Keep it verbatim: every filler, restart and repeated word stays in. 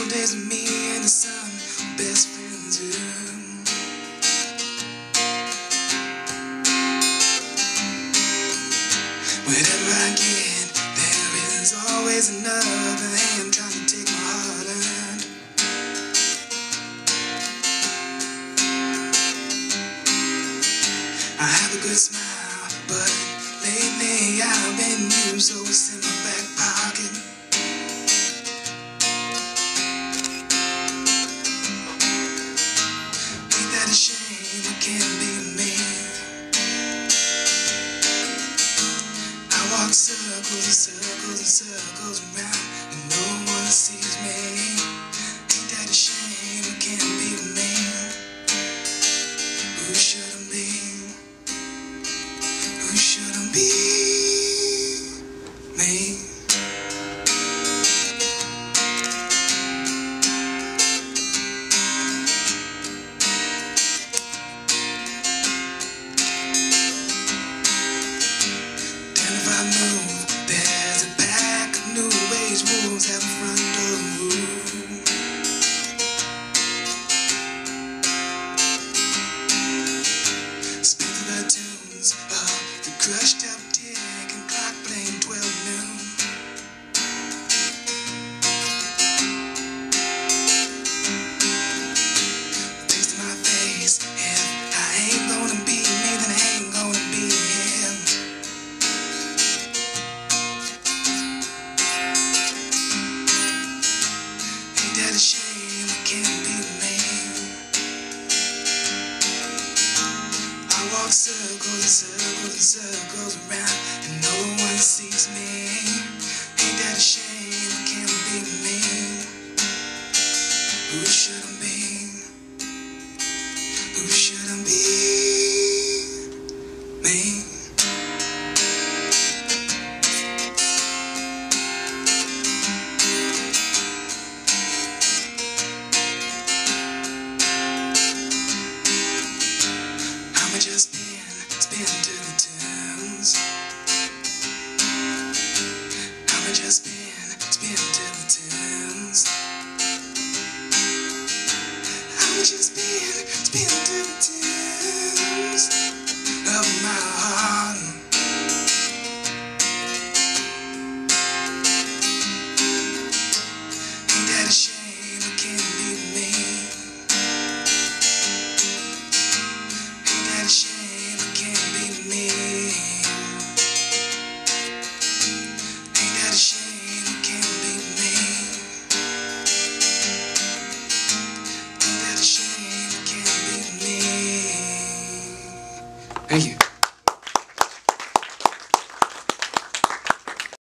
days with me and the sun, best friends too. Whenever I get, there is always another hand trying to take my hard-earned. I have a good smile, but lately I've been used, so it's in my back pocket. Ain't that a shame? I can't be me. I walk circles and circles and circles around, and no one sees me. Ain't that a shame? I can't be me. Who should I be? Who shouldn't be me? Then if I move, there's a pack of new age wolves at the front door. Spin to the tunes of the crushed up tick and clock playing twelve noon. Face to my face, if I ain't gonna be me, then I ain't gonna be him. Ain't that a shame? I can't be me. I walk circles and circles and circles around, and no one sees me. Ain't that a shame? I can't be me. Who should I be? Who should I be? Me. I'ma just spin, spin to the tunes. I'ma just spin, spin to the tunes. I'ma just spin, spin